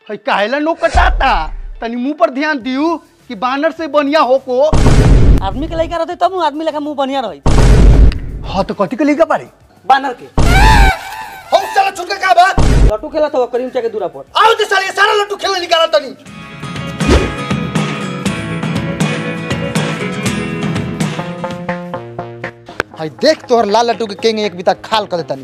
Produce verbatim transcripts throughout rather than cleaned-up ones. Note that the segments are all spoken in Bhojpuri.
है काहेला नो कटाता तनी मुंह पर ध्यान दियो कि बानर से बढ़िया हो को आदमी के लइका रहते तब आदमी लगा मुंह बढ़िया रही। हां तो कथि के लइका बारे बानर के हम साला छुटका का बा लट्टू खेला था करीम चा के दूरा पर आओ ते साले सारा लट्टू खेलने निकाला तनी हाय देख तोर लाल लट्टू के केंगे एक बिता खाल कर देतनी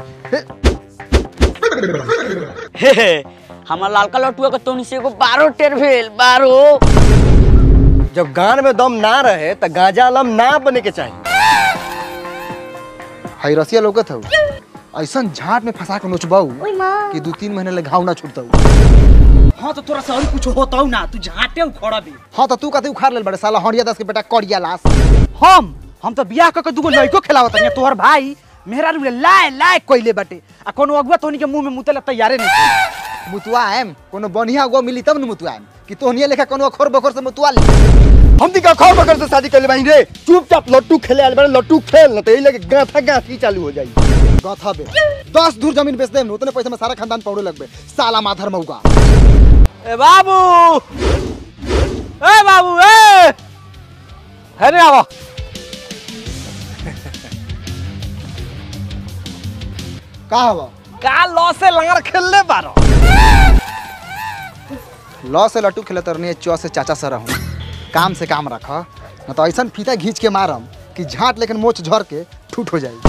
हे हे हमार लालका लट्टू के तोनी से को बारो टेर भेल बारो। जब गान में दम ना रहे त गांजा आलम ना बने के चाहिए। हाय रसिया लोगत हौ ऐसन झाट में फंसा के नोचबाऊ कि दो तीन महीने ले घाव ना छूटताऊ। हां तो तोरा से और कुछ होताऊ ना तू झाटे उखड़ा बे। हां तो तू कते उखाड़ लेल बड़े साला हड़िया दस के बेटा कड़िया लाश। हम हम तो बियाह क के दुगो लइको खेलावत हनी तोहर भाई मेहरा रुले लाए लाए कोइले बाटे आ कोनो अगुआ तोनी के मुंह में मुतले तैयारे नहीं। मुतुआ एम कोनो बढ़िया गो मिली तब न मुतुआ एम कि तोहनिया लेखा कोनो खोर बखोर से मुतुआ ले। हम दी का खोर बखोर से शादी कर ले रे चुपचाप लट्टू खेले आल बड़े लट्टू खेल न त एही लगे गाथा गाथी चालू हो जाई। गाथा बे दस धूर जमीन बेच देम उतने पैसे में सारा खानदान पौड़े लगबे साला माधर मौगा। ए बाबू ए बाबू ए हेरे आवा का हवा का लॉ से लंगर खेलले बारो लॉ से लट्टू खेले तरनी चौ से चाचा सर रहूं काम से काम रख न तो ऐसा फीता घींच के मारम कि झाट लेकिन मोच झर के ठूट हो जाई।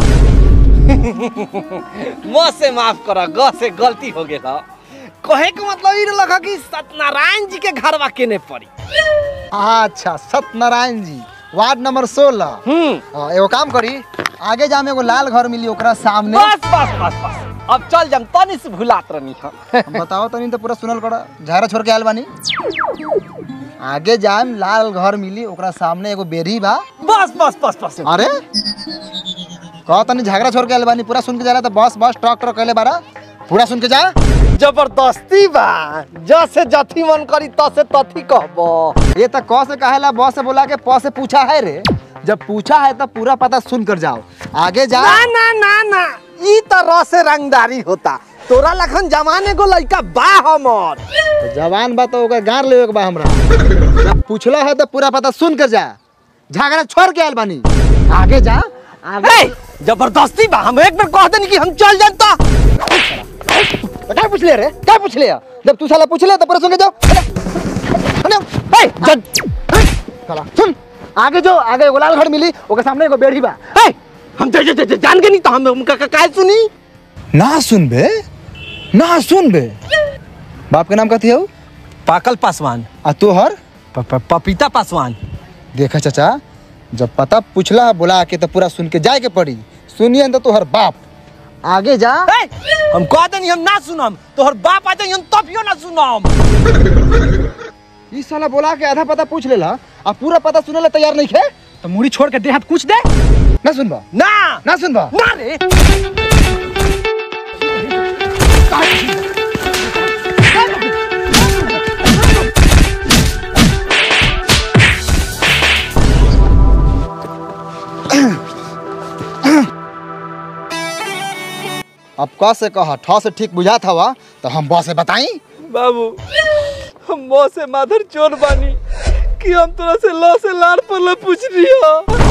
म से माफ करा ग से गलती हो गेल कहे के मतलब ई लगा कि सत्यनारायण जी के घरवा केने पड़ी। अच्छा सत्यनारायण जी वार्ड नंबर सोलह। हम्म एगो काम करी आगे जामे एगो लाल घर मिली ओकरा सामने। बस बस बस बस अब चल जम तनी से भुलात रहनी हम। बताओ तनी तो पूरा सुनल करा झारा छोड़ के आयल बानी। आगे जाम लाल घर मिली ओकरा सामने एगो बेरी बा। बस बस बस बस अरे कह तनी झगड़ा छोड़ के आयल बानी पूरा सुन के जाला तो बस बस ट्रक ट्रक कहले बारा पूरा सुन के जा। जबरदस्ती बा जसे जथी मन करी तसे तथी कहबो। ये तो क से कहेला ब से बोला के प से पूछा है रे जब पूछा है तो पूरा पता सुन कर जाओ आगे जा। ना ना ना ना ई तो रस से रंगदारी होता तोरा लखन जमाने को लइका बा हमर तो जवान बा तो ओकर गार लेवे के बा हमरा जब पूछला है तो पूरा पता सुन कर जा झगड़ा छोड़ के आयल बानी आगे जा आगे। जबरदस्ती बा हम एक बार कह देनी कि हम चल जानता क्या पूछ ले रे क्या पूछ ले जब तू साला पूछ ले तो पूरा सुन के जाओ। साला सुन आगे जो आगे एगो लाल घर मिली ओके सामने एगो बेड़ी बा। हम जा, जा, जा, जान के नहीं तो हम उनका काय सुनी ना सुन बे ना सुन बे बाप के नाम कथी हो पाकल पासवान आ तोहर प, प, पपीता पासवान। देखा चाचा जब पता पूछला बुला के तो पूरा सुन के जाए के पड़ी सुनिए तो तोहर बाप आगे जा। हम कह देनी हम ना सुनम तोहर बाप आ जाई हम तभियो ना सुनम। ई साला बोला के आधा पता पूछ लेला आ पूरा पता सुने ला तैयार नहीं है तो मुड़ी छोड़ के देहात कुछ दे ना सुनबा ना ना सुनबा ना रे अब क से कहा ठ से ठीक बुझात हवा तो हम ब से बताई। बाबू हम मो से माधर चोर बानी कि हम तोरा से लौ से लाड़ पर ल पूछ रियो।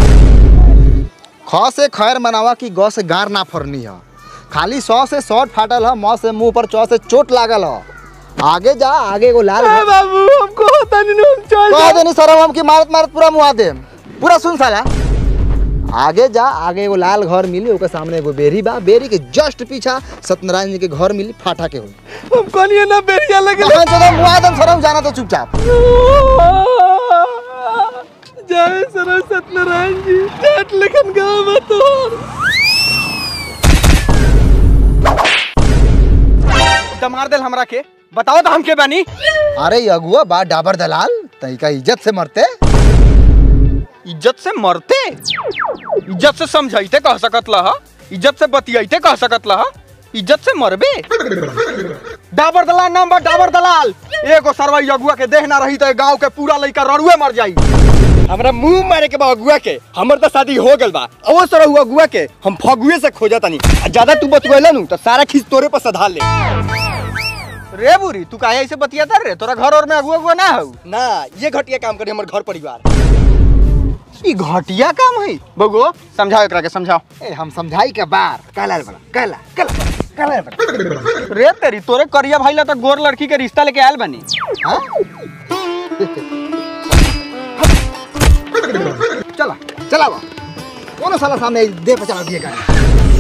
ख से खैर मनावा कि ग से गार ना फरनी है खाली सौ से शॉर्ट फाटल है म से मुंह पर चौ से चोट लागल है आगे जा आगे एगो लाल ए बाबू हमको होता नहीं हम चल कह देनी सरम हम की मारत मारत पूरा मुआ दे पूरा सुन साला आगे जा आगे एगो लाल घर मिली ओके सामने एगो बेरी बा बेरी के जस्ट पीछा सत्यनारायण जी के घर मिली फाटा के हो हम कहलिए ना बेरिया लगे कहां चला मुआ दम सरम जाना तो चुपचाप जय सर सत्यनारायण जी जाट लेखन गाँव में तो मार देल हमरा के बताओ तो हम के बानी। अरे अगुआ बा डाबर दलाल तई का इज्जत से मरते इज्जत से मरते इज्जत से समझाइते कह सकत लहा इज्जत से बतियाइते कह सकत लहा इज्जत से मरबे। डाबर दलाल नाम बा डाबर दलाल एगो सरवाई अगुआ के देह ना रही तो गांव के पूरा लइका रड़ुए मर जाई। हमरा मुंह मारे के बा अगुआ के हमर तो शादी हो गल बा अवो सर हुआ अगुआ के हम फगुए से खोजा तनी ज्यादा तू बतवेला नु तो सारा खींच तोरे पर सधा ले। रे बुरी तू काहे ऐसे बतियाता रे? तोरा घर और में अगुआ अगुआ ना हो ना ये घटिया काम करे हमर घर परिवार। ई घटिया काम है बगो। समझाओ एकरा के समझाओ। ए हम समझाई के बार कहला बड़ा कहला कहला कहला बड़ा। रे तेरी तोरे करिया भाई ला तो गोर लड़की के रिश्ता लेके आयल बनी। हां चला चला बा कोनो साला सामने दे पे चला दिए गाड़ी।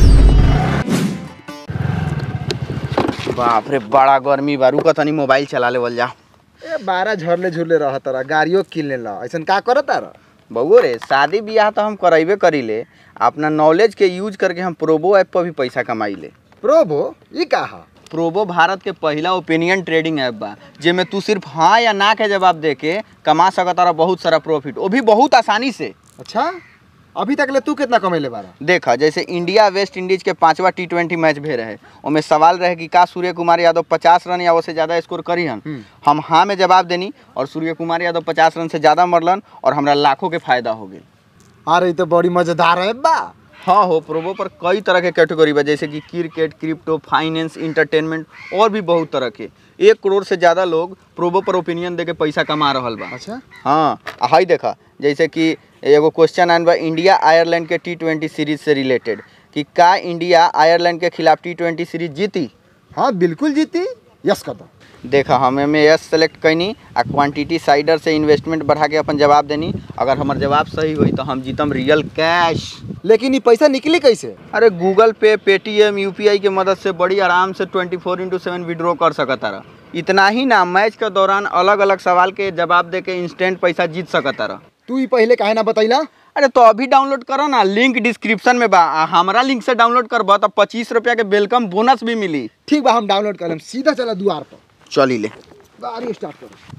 बाप रे बड़ा गर्मी बा। रुक तनी मोबाइल चला लेवल जा। ए बारह झरले झुरले रह तारा गाड़ियों किन ले ला ऐसन का करत तारा? बउओ रे शादी ब्याह तो हम कराइबे करी ले। अपना नॉलेज के यूज करके हम प्रोबो ऐप पर भी पैसा कमाई ले। प्रोबो ई का है? प्रोबो भारत के पहला ओपिनियन ट्रेडिंग ऐप बा जेमे तू सिर्फ हाँ या ना के जवाब दे के कमा सकत तारा बहुत सारा प्रॉफिट, वो भी बहुत आसानी से। अच्छा अभी तक ले तू कितना कमेले बारा? देखा जैसे इंडिया वेस्ट इंडीज के पांचवा टी ट्वेंटी मैच भे रहे, उनमें सवाल रहे कि का सूर्य कुमार यादव पचास रन या उससे ज्यादा स्कोर करी हन। हम हाँ में जवाब देनी और सूर्य कुमार यादव पचास रन से ज्यादा मरलन और हमरा लाखों के फायदा हो गए। अरे तो बड़ी मजेदार है बा। हाँ हो प्रोबो पर कई तरह के कैटेगरी बा जैसे कि क्रिकेट, क्रिप्टो, फाइनेंस, इंटरटेनमेंट और भी बहुत तरह के। एक करोड़ से ज्यादा लोग प्रोबो पर ओपिनियन दे के पैसा कमा रहल बा। अच्छा हाँ हाई देखा जैसे कि एगो क्वेश्चन आन बा इंडिया आयरलैंड के टी ट्वेंटी सीरीज से रिलेटेड कि का इंडिया आयरलैंड के खिलाफ टी ट्वेंटी सीरीज जीती? हाँ बिल्कुल जीती। यस कर दो। देखा हम में यस सेलेक्ट कैनी आ क्वांटिटी साइडर से इन्वेस्टमेंट बढ़ा के अपन जवाब देनी। अगर हमार जवाब सही हुई तो हम जीतम रियल कैश। लेकिन ये पैसा निकली कैसे? अरे गूगल पे, पेटीएम, यूपीआई के मदद से बड़ी आराम से twenty four into seven withdraw कर सकता रहा। इतना ही ना, मैच के दौरान अलग अलग सवाल के जवाब दे के इंस्टेंट पैसा जीत सकता रहा। तू ही पहले काहे ना बतैला? अरे तो अभी डाउनलोड करो ना, लिंक डिस्क्रिप्शन में बा। हमारा लिंक से डाउनलोड करबा तो पच्चीस रुपया के वेलकम बोनस भी मिली। ठीक बा हम डाउनलोड कर लेम। सीधा चला द्वार पर। चली ले गाड़ी स्टार्ट करो।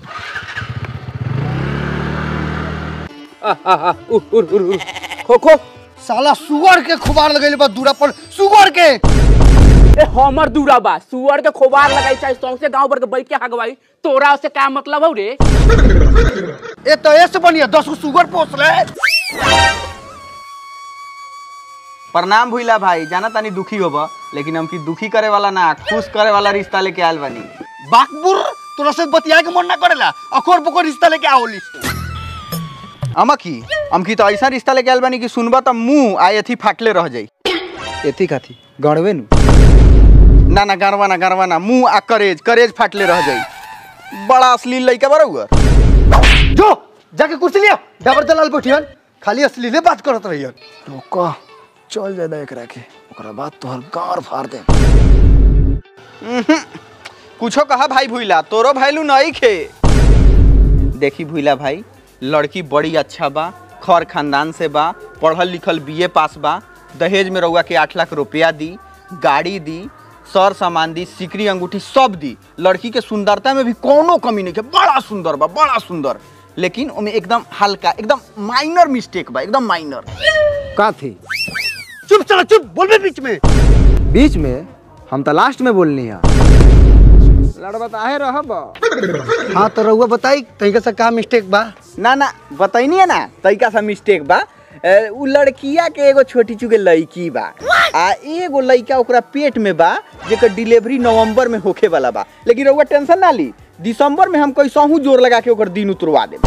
खो खो साला सुअर के खुबार लगैले बा दूरा पर। सुअर के ए हमर दूरा बा सुअर के खोबार लगाई चाहे सौंसे गांव भर के बैठ के हगवाई। तोरा से क्या मतलब हौ रे? ए तो ऐसे बनिया दस गो सुअर पोस ले। प्रणाम भूला भाई, जाना तानी दुखी होबा लेकिन हम की दुखी करे वाला ना, खुश करे वाला रिश्ता लेके आयल बनी। बाकबुर तोरा से बतिया के मन ना करेला, अखोर बकोर रिश्ता लेके आओली। अमा की हम की तो ऐसा रिश्ता लेके आयल बनी कि सुनबा तो मुंह आ एथी फाटले रह जाई। एथी काथी गणवे नु? ना ना गरवा ना गरवा ना, मुंह आ करेज करेज फाटले रह जाई। बड़ा अश्लील लइका बरौआ। जो जाके कुर्सी लिया। डबर दलाल बैठियन खाली अश्लीले बात करत रहियन। रुको चल जादा एकरा के ओकरा बाद तोहर गार फाड़ दे। कुछो कहा भाई भूला, तोरो भाईलू नहीं खे। देखी भूला भाई, लड़की बड़ी अच्छा बा, खर खानदान से बा, पढ़ल लिखल बीए पास बा, दहेज में रउआ के आठ लाख रुपया दी, गाड़ी दी, सर सामान दी, सिकरी अंगूठी सब दी। लड़की के सुंदरता में भी कोनो कमी नहीं है, बड़ा सुंदर बा, बड़ा सुंदर। लेकिन उनमें एकदम हल्का, एकदम माइनर मिस्टेक बा, एकदम माइनर। का थी? चुप चला चुप, बोलबे बीच में। बीच में? हम तो लास्ट में बोलनी है। लड़बा ताहे रहब। हाँ तो रउआ बताई तरीका से का मिस्टेक बा? ना ना बताइनी है ना, तरीका सा मिस्टेक बा। उ लड़किया के एगो छोटी चुके लड़की बा आ एगो लड़का ओकरा पेट में बा जेकर डिलीवरी नवंबर में होखे वाला बा। लेकिन रउआ टेंशन ना ली, दिसंबर में हम कैसहू जोर लगा के ओकर दिन उतरवा देब।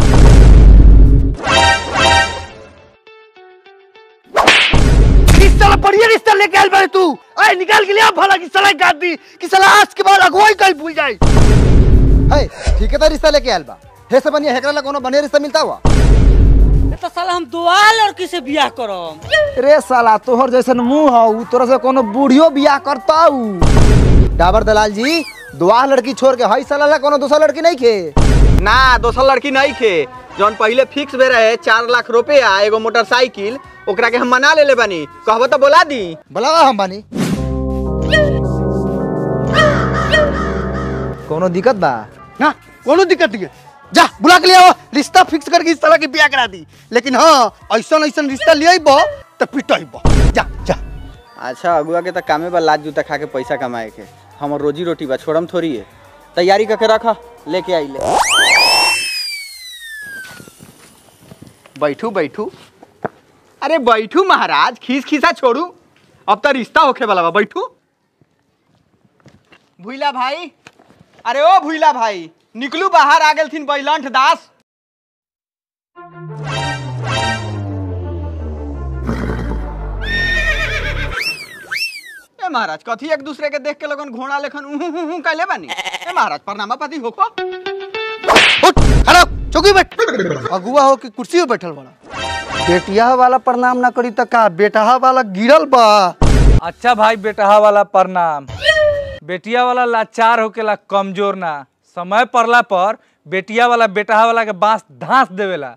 किस साला बढ़िया रिश्ता लेके आइल बारे तू? आए निकाल के लिया भला की साला गाद दी कि साला आज के बाद अगुवाई कल भूल जाए। है ठीक है तो रिश्ता लेके आयल बा। हे से बनिया हेकरा ला कोनो बढ़िया रिश्ता मिलता हुआ? तो साला हम दुआ लड़की से बियाह करम। रे साला तोहर जैसन मुंह हौ, तोरा से कोनो बूढ़ियो बियाह करता हूँ। डाबर दलाल जी, दुआ लड़की छोड़ के हई साला ला कोनो दूसरा लड़की नहीं खे? ना दोसर लड़की नहीं खे। जौन पहले फिक्स भे रहे चार लाख रुपया एगो मोटरसाइकिल, ओकरा के हम मना ले ले बनी। कहबो तो बोला दी। बुलावा हम बानी। कोनो दिक्कत बा? ना कोनो दिक्कत नहीं है। जा बुला के ले आओ, रिश्ता फिक्स करके इस तरह की बियाह करा दी। लेकिन हाँ ऐसा ऐसा रिश्ता ले आइबो तो पिटाइबो। जा जा। अच्छा अगुआ के तो कामे बा लाज जूता खा के पैसा कमाए के, हमर रोजी रोटी बा, छोड़म थोड़ी है। तैयारी करके रखा, लेके आई ले। बैठू बैठू, अरे बैठू महाराज, खीस खीसा छोड़ू, अब तो रिश्ता होखे वाला बा। बैठू भूला भाई, अरे ओ भूला भाई निकलू बाहर आ गेल थिन बैलंठ दास। ए महाराज कथी एक दूसरे के देख के लगन घोड़ा लेखन उहु उहु कहले बानी। ए महाराज प्रणामा पति होको। उठ खड़ा चौकी बैठ। अगुआ हो कि कुर्सी पे बैठल बड़ा। बेटिया वाला प्रणाम ना करी त का बेटहा वाला गिरल बा। अच्छा भाई बेटहा वाला प्रणाम। बेटिया वाला लाचार होकेला कमजोर ना, समय पड़ला पर बेटिया वाला बेटहा वाला के बांस धांस देवेला।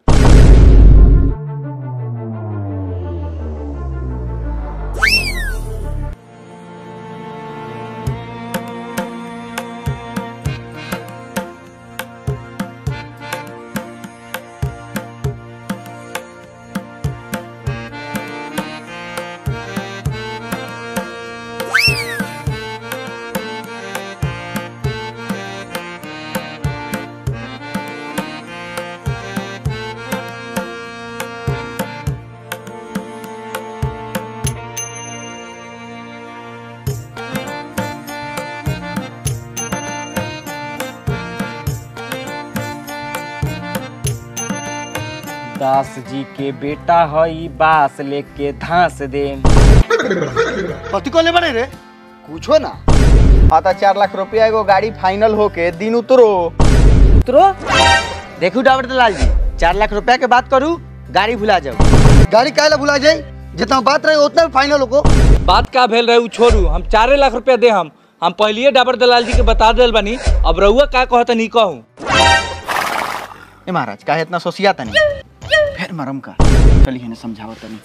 दास जी के बेटा हई बास लेके धांस दे। कथी कहले बड़े रे? कुछो ना। हाँ तो चार लाख रुपया एगो गाड़ी फाइनल होके दिन उतरो। उतरो देखू डाबर दलाल जी, चार लाख रुपया के बात करू, गाड़ी भुला जाओ। गाड़ी काहे ला भुला जाई? जितना बात रहे उतना फाइनल होको। बात का भेल रहे उ छोड़ू, हम चार लाख रुपया दे हम हम पहले डाबर दलाल जी के बता देल बनी। अब रउआ का कहत नहीं कहूँ। ए महाराज काहे इतना सोचिया तनी फिर मरम का चलिए ने समझावा तनी।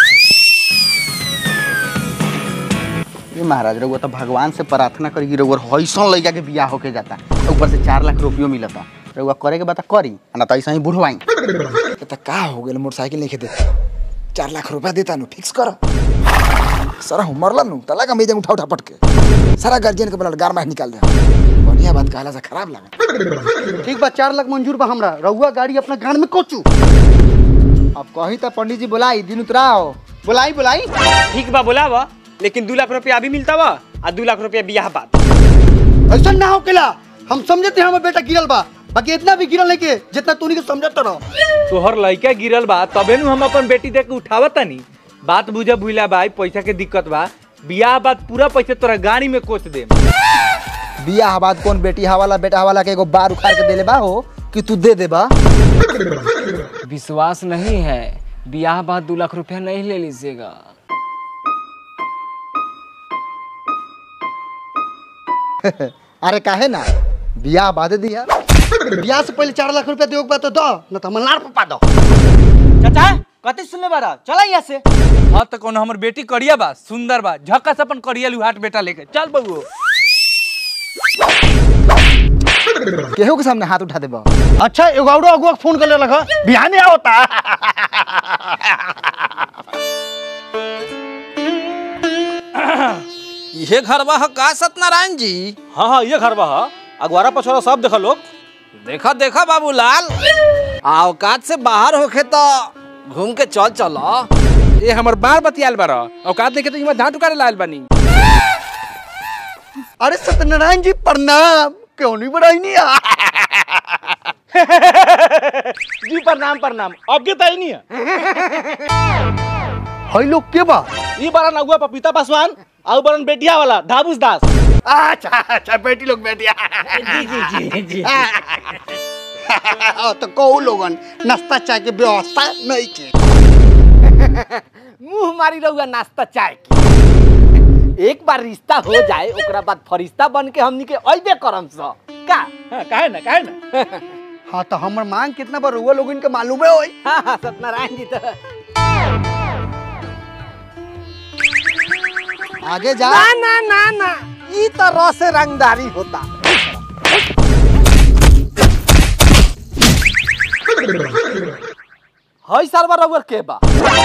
ये महाराज रउआ तो भगवान से प्रार्थना करी कि रउआ हईसन लइका के बियाह होके जाता, ऊपर से चार लाख रुपयो मिलता। रउआ करे के बात करी ना तो ऐसा ही बुढ़वाई। तो का हो गेल मोटरसाइकिल नहीं खेते चार लाख रुपया देता नु फिक्स कर। सारा हम मरला नु तला का मेजन उठा उठा पटके सारा गार्जियन के ब्लड गार मार निकाल दे। बढ़िया बात कहला से खराब लगा। ठीक बा चार लाख मंजूर बा हमरा। रउआ गाड़ी अपना गान में कोचू। अब कहीं तो पंडित जी बुलाई दिन उतराओ। बुलाई बुलाई ठीक बा बुलावा, लेकिन दो लाख रुपया अभी मिलता बा और दो लाख रुपया बियाह बाद। ऐसा ना होकेला। हम समझते हमार बेटा गिरल बा, बाकी इतना भी गिरल नहीं के जितना तूनी के समझत रहो। तोहर लइका गिरल बा तबे नु हम अपन बेटी देख के उठावत तनी। बात बुझा भूला भाई, पैसा के दिक्कत बा। बियाह बाद पूरा पैसा तोरा गाड़ी में कोच दे। बियाह बाद कौन बेटी हवाला बेटा हवाला के एगो बार उखाड़ के देले बा हो कि तू दे दे बा। विश्वास नहीं है, ब्याह बाद दो लाख रुपया नहीं ले लीजिएगा। अरे काहे ना बियाह बाद दिया। ब्याह से पहले चार लाख रुपया देओगे तो दो, न तो मलार पपा दो। चाचा कते सुनले बारा, चला यहाँ से। हाँ तो कौन हमर बेटी करिया बा, सुंदर बा, झक्का से अपन करिया लुहाट बेटा लेके चल बबुओ। केहू के सामने हाथ उठा देबा। अच्छा एगो औरो अगुआ फोन कर ले लगा बिहाने होता। ये घरवा है का सत्यनारायण जी? हाँ हाँ ये घरवा है। अगवारा पछोरा सब देखा लोग। देखा देखा बाबूलाल, औकात से बाहर होके तो घूम के चल चलो। ये हमर बार बतियाल बारा, औकात देखे तो इमा झाट उकारे लाल बनी। अरे सत्यनारायण जी प्रणाम। क्यों नहीं बढ़ाई नहीं? जी प्रणाम प्रणाम। अब के तय नहीं है। हई लोग के बा? ये बारा नगुआ पपीता पासवान और बरन बेटिया वाला धाबूस दास। अच्छा अच्छा बेटी लोग बेटिया। जी जी जी जी। तो कहू लोगन नाश्ता चाय के व्यवस्था नहीं के। मुंह मारी रहुआ नाश्ता चाय की। एक बार रिश्ता हो जाए ओकरा बाद फरिश्ता बन के हमनी के अइबे करम स का। हाँ, काहे ना काहे ना। हाँ तो हमर मांग कितना बार हुआ लोगन के मालूम है होई। हाँ हाँ सत्यनारायण जी तो आगे जा। ना ना ना ना ई तो रस रंगदारी होता। हई सरवर रउर के बा?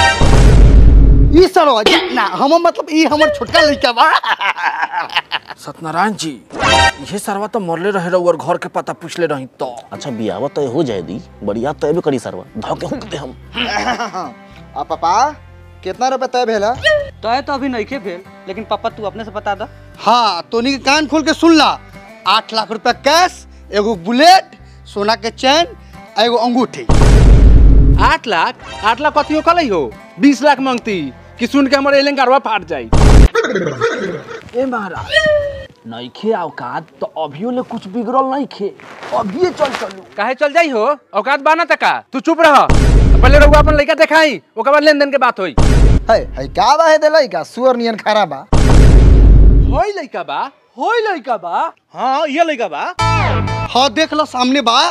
ई सरो ना हम मतलब ई हमर छोटका लड़का बा। सत्यनारायण जी ये सरवा तो मरले रहे रउर घर के पता पूछले रही तो। अच्छा बियाह तय हो जाए दी, बढ़िया तय भी करी सरवा धोके हुक दे हम। आ पापा कितना रुपए तय भेला? तय तो अभी नहीं के भेल, लेकिन पापा तू अपने से बता दा। हाँ तोनी के कान खोल के सुन ला। आठ लाख रुपया कैश, एगो बुलेट, सोना के चैन, एगो अंगूठी। आठ लाख आठ लाख कथियो कल हो बीस लाख मांगती कि सुन के हमारे एलें कारवा फाट जाई। ए महाराज नइखे औकात तो अभियो ले कुछ बिगड़ल नइखे, अभिये चल चलू। काहे चल जाई हो? औकात बाना तका तू चुप रह, पहले रहुआ अपन लइका देखाई, ओकर बाद लेन देन के बात होई। है है का बा है दे लइका सुअर नियन खरा बा। होई लइका बा, होई लइका बा। हाँ ये लइका बा। हाँ देख लो सामने बा।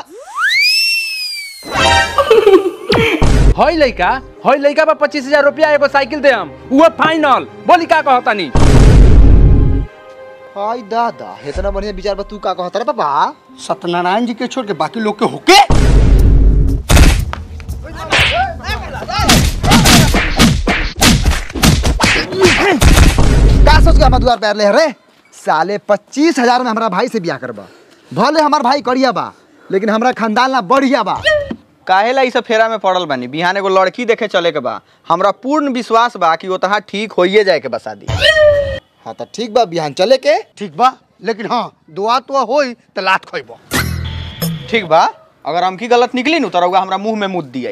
होई लइका, होई लइका बा पच्चीस हजार रुपया एगो साइकिल दे हम, वो फाइनल। बोली का कहता नी? हाय दादा इतना बढ़िया विचार बा, तू का कहता रे पापा? सत्यनारायण जी के छोड़ के बाकी लोग के होके का सोच के हमारे द्वार पैर ले रे? साले पच्चीस हजार में हमारा भाई से ब्याह करबा। भले हमार भाई करिया बा लेकिन हमारा खानदान ना बढ़िया बा। काहेला ई सब फेरा में पड़ल बानी? बिहान एगो लड़की देखे चले के बा, हमरा पूर्ण विश्वास बा कि ओतहा ठीक होइए जाए के बा शादी। हाँ तो ठीक बा बिहान चले के। ठीक बा, लेकिन हाँ दुआ तो होई तो लात खोइबो। ठीक बा, अगर हमकी गलत निकली नु तो रउआ हमरा मुंह में मुद दिया।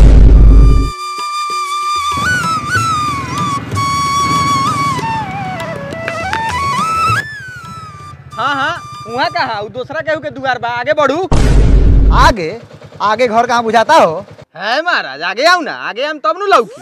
हाँ हाँ वहाँ कहा दूसरा केहू के दुआर बा, आगे बढ़ू। आगे आगे घर कहाँ बुझाता हो? है महाराज आगे आओ ना, आगे हम तब नु लौकी।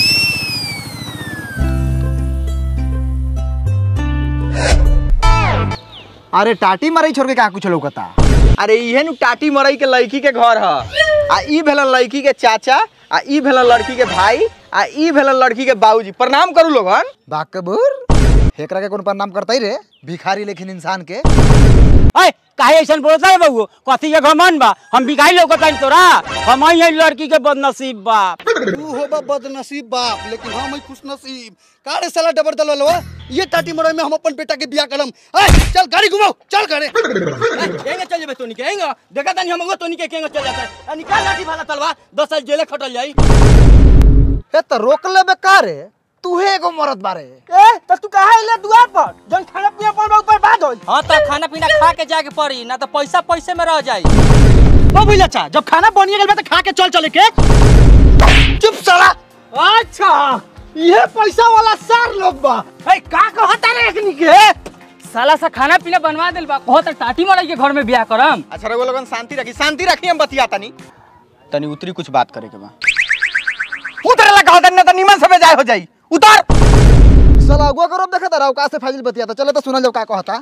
अरे टाटी मरई छोड़ के कहाँ कुछ लौकता? अरे इहे नु टाटी मरई के लड़की के घर ह। आ ई भेलन लड़की के चाचा, आ ई भेलन लड़की के भाई, आ ई भेलन लड़की के बाबूजी। प्रणाम करू लोगन। बाकबूर हेकरा के कौन प्रणाम करता ही रे? भिखारी लेकिन इंसान के। अय काहे ऐसन बोलता है बबू? कथी के घमंड बा? हम भिखारी लौकत हन तोरा? हम ही लड़की के बदनसीब बा। तू होबा बदनसीब बाप, लेकिन हम खुश नसीब। का रे साला डबर दलवा, ये टाटी मरई में हम अपन बेटा के बियाह करम। ए चल गाड़ी घुमाओ, चल करे। केंगे चल जेबे तोनी के? केंगे देखा तनी हमगो तोनी के केंगे चल जाता है। निकाल लाठी भाला तलवा, दस साल जेले खटल जाई। ए तो रोक लेबे का रे? तू है एगो मरद बारे। ए त तू काहे ले दुआर पर? जन खाना पीना पर ऊपर बात होई। हां त खाना पीना खा के जाके पड़ी, ना तो पैसा पैसे में रह जाई। ओ भइला चा, जब खाना बनिए गेल बा त खा के चल चले के। चुप साला। अच्छा ये पैसा वाला सार लोग बा। ए का कहता रे एकनी के? साला सा खाना पीना बनवा देल बा, कहत टाटी मरई के घर में बियाह करम। अच्छा रउआ लोगन शांति रखी, शांति रखी, हम बतिया तनी तनी उतरी, कुछ बात करे के बा। उतरे ला कहत न त निमन से जाय हो जाई। उतर साला अगुआ करो देखा तारा का से फाजिल बतियाता। चले तो सुना लो का कहता।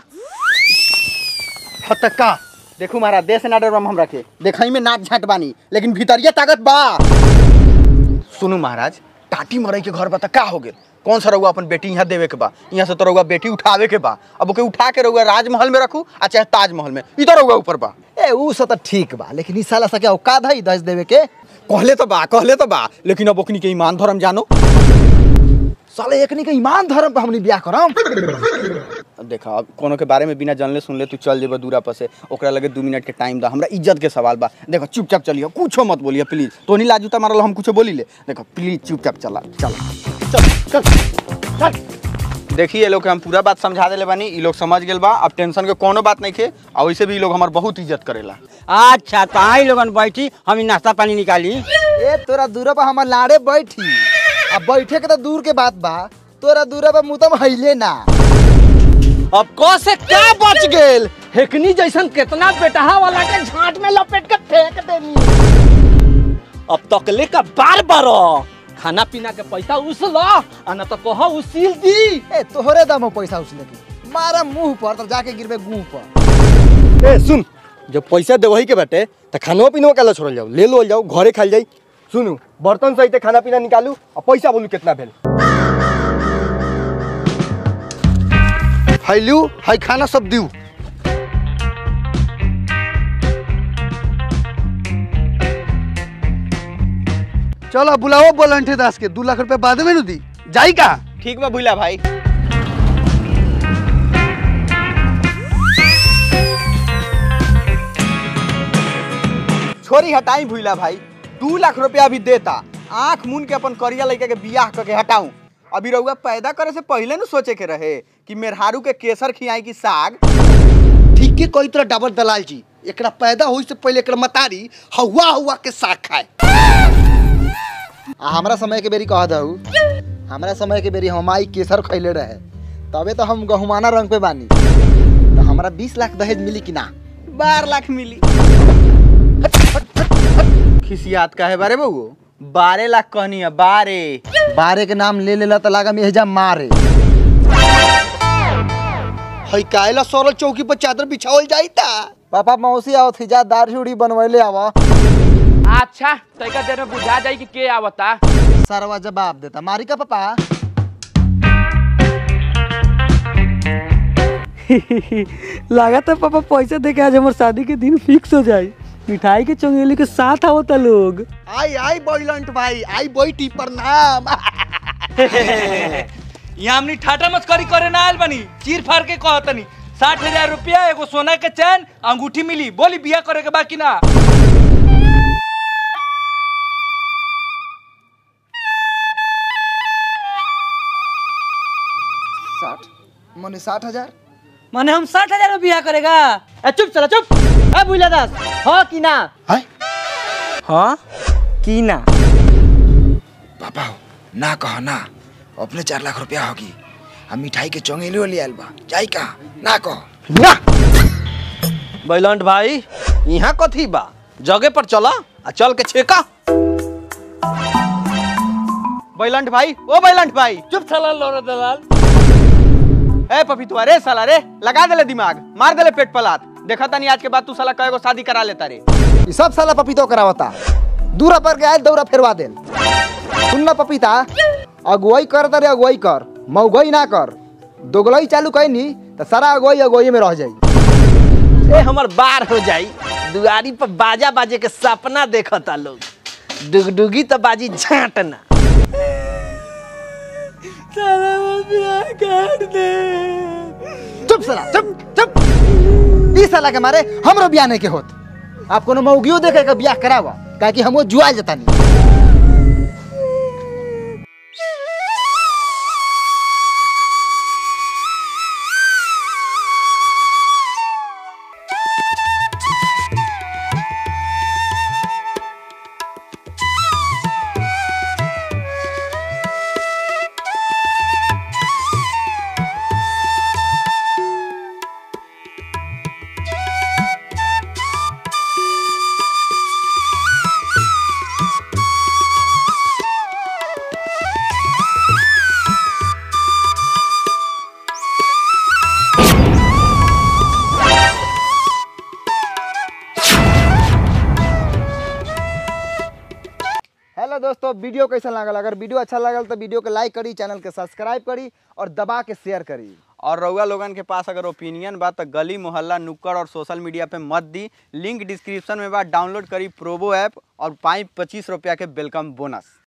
हतका देखू महाराज, देश ना डरम हमरा के, देखई में नाच झाट बानी लेकिन भीतरिया ताकत बा। सुनू महाराज, टाटी मरई के घर बा त का हो गेल? कौन सा रउआ अपन बेटी यहाँ देवे के बा? यहाँ से तो रउआ बेटी उठावे के बा। अब ओके उठा के रउआ राजमहल में रखू आ चाहे ताजमहल में, ई तो रउआ ऊपर बा। ए ऊ सब तो ठीक बा, लेकिन ई साला सा क्या औकात है दस देवे के? कहले तो बा, कहले तो बा, लेकिन अब ओकनी के ईमान धर्म जानो। साले एकनी के ईमान धर्म पे हमनी ब्याह करम। अब देखा, अब कोनो के बारे में बिना जानले सुनले तू चल जेबा दूरा पर से, ओकरा लगे दो मिनट के टाइम दा। हमरा इज्जत के सवाल बा। देखो चुपचाप चलियो, कुछो मत बोलिए प्लीज। तो नहीं लाजूता मारल हम कुछो बोली ले। देखो प्लीज चुपचाप चला, चल चल चल। देखिए लोग के हम पूरा बात समझा देले बानी, ई लोग समझ गेल बा। अब टेंशन के कोनो बात नहीं खे, और वैसे भी ई लोग हमार बहुत इज्जत करेला। अच्छा तो आई लोगन बैठी, हम नाश्ता पानी निकाली। ए तोरा दूरा पर हमर लाड़े बैठी, अब बैठे के तो दूर के बात बा, तोरा दूरा पर मुतम हइले ना। अब को से क्या बच गेल? हेकनी जैसन कितना बेटहा वाला के झाट में लपेट के फेंक देनी। अब तकले का बार बार खाना पीना के पैसा उसल आ ना तो कहो उसील दी। ए तोहरे दम हो पैसा उसले के, मारा मुंह पर तो जाके गिरबे गुंह पर। ए सुन, जब पैसा देवही के बाटे त खानो पीनो काला छोड़ल जाओ, ले लो जाओ घरे खाइल जाई। सुनू, बर्तन सहित खाना पीना निकालू और पैसा बोलू कितना भेल। हाई लियो, हाई खाना सब दियो। चलो बुलाओ बोलंठे दास के, दो लाख रुपए बाद में नु दी जाई का? ठीक बा भूला भाई। छोरी हटाई भूला भाई, दो लाख रुपया अभी देता, आंख मुन के अपन करिया लड़का के बियाह करके हटाऊं। अभी रउआ पैदा करे से पहले न सोचे के रहे कि मेहरारू के केसर खियाई की साग। ठीक के कोई तरह डाबर दलाल जी एकरा पैदा होई से पहले एकरा मतारी हवा हवा के साग खाए। आ हमरा समय के बेरी कह दहू, हमरा समय के बेरी हमाई केसर खैले रहे तबे तो हम गहुमाना रंग पे बानी। तो हमरा बीस लाख दहेज मिली कि ना? बारह लाख मिली। खिसियात का है बारे बहू? बारह लाख कहनी है। बारह बारे के नाम ले लेला तो लागा मेहजा मारे। हई कायला सोरल चौकी पर चादर बिछावल जाईता। पापा मौसी आओ थी जा दाढ़ी उड़ी बनवैले आवा। अच्छा तैका देर में बुझा जाई कि के आवता। सरवा जवाब देता मारी का पापा। लगा था पापा पैसा देके आज हमारे शादी के दिन फिक्स हो जाए। मिठाई के चंगेली के साथ आवता लोग। आई आई बॉयलंट भाई आई बोईटी प्रणाम। यहाँ हमनी ठाटा मस्करी करे ना आयल बनी, चीर फाड़ के कहतनी साठ हजार रुपया एगो सोना के चैन अंगूठी मिली। बोली बिया करे के बाकी ना? साठ मने साठ हजार माने हम साठ हजार में बिया करेगा? ए चुप चला चुप। ए बुला दास हाँ कि ना? है हाँ कि ना? पापा ना कह ना, अपने चार लाख रुपया होगी। हम मिठाई के चौंगेली ले आयल बा, जाई का ना कह ना। बैलंट भाई यहाँ कथी बा? जगह पर चला आ चल के छेका। बैलंट भाई ओ बैलंट भाई चुप साला लोरा दलाल। ए पपीतुआ रे साला रे लगा देले दिमाग, मार देले पेट पलात। देखा तानी आज के बाद तू साला कएगो शादी करा लेता रे। ये सब साला पपीतो करावता, दूरा पर गया दौरा फेरवा देल। सुन ना पपीता, अगुवाई कर दे अगुवाई कर, मौगई ना कर। दोगलई चालू कैनी तो सारा अगुवाई अगुवाई में रह जाई। ए हमर बार हो जाई। दुआरी पर बाजा बाजे के सपना देखता लोग, डुगडुगी तो बाजी झांटना। साला बिया कर दे। चुप साला चुप चुप। इस साला के मारे हमरो बियाह नहीं के होत। आप कोनो मौगियो देखे के बियाह करावा, काहे कि हमो जुआ जता नहीं। हेलो दोस्तों, वीडियो कैसा लागल? अगर वीडियो अच्छा लागल तो वीडियो को लाइक करी, चैनल के सब्सक्राइब करी और दबा के शेयर करी। और रउआ लोगन के पास अगर ओपिनियन बा तो गली मोहल्ला नुक्कड़ और सोशल मीडिया पे मत दी। लिंक डिस्क्रिप्शन में बा, डाउनलोड करी प्रोबो ऐप और पाई पच्चीस रुपया के वेलकम बोनस।